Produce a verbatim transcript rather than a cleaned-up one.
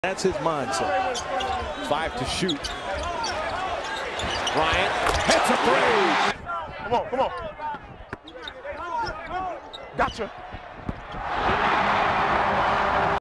That's his mindset. Five to shoot. Bryant hits a three. Come on, come on. Gotcha.